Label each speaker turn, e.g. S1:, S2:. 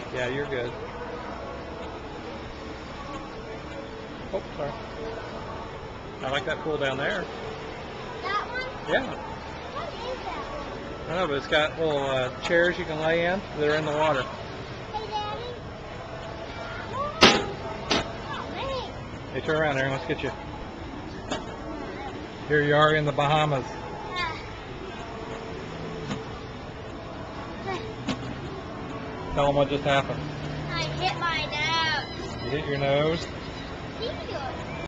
S1: Yeah, you're good. Oh, sorry. I like that pool down there.
S2: That one?
S1: Yeah.
S2: What is that?
S1: I know, but it's got little chairs you can lay in that are in the water.
S2: Hey, Daddy. Oh, man.
S1: Hey, turn around, Aaron. Let's get you. Here you are in the Bahamas. Tell them what just happened.
S2: I hit my nose.
S1: You hit your nose?
S2: You do it.